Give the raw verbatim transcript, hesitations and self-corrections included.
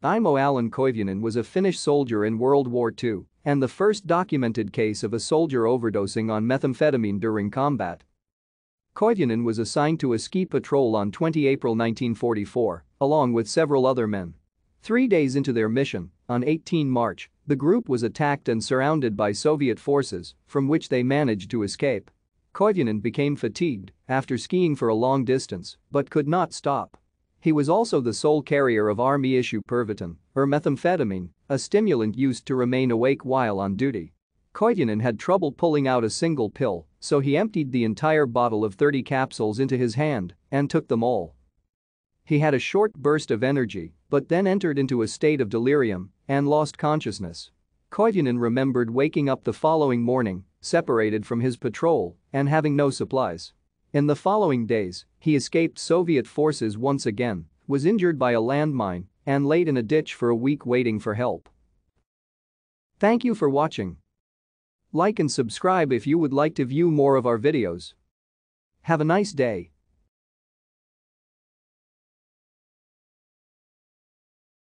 Aimo Allan Koivunen was a Finnish soldier in World War Two and the first documented case of a soldier overdosing on methamphetamine during combat. Koivunen was assigned to a ski patrol on the twentieth of April nineteen forty-four, along with several other men. Three days into their mission, on the eighteenth of March, the group was attacked and surrounded by Soviet forces, from which they managed to escape. Koivunen became fatigued after skiing for a long distance but could not stop. He was also the sole carrier of Army-issue Pervitin, or methamphetamine, a stimulant used to remain awake while on duty. Koivunen had trouble pulling out a single pill, so he emptied the entire bottle of thirty capsules into his hand and took them all. He had a short burst of energy but then entered into a state of delirium and lost consciousness. Koivunen remembered waking up the following morning, separated from his patrol and having no supplies. In the following days, he escaped Soviet forces once again, was injured by a landmine, and laid in a ditch for a week waiting for help. Thank you for watching. Like and subscribe if you would like to view more of our videos. Have a nice day.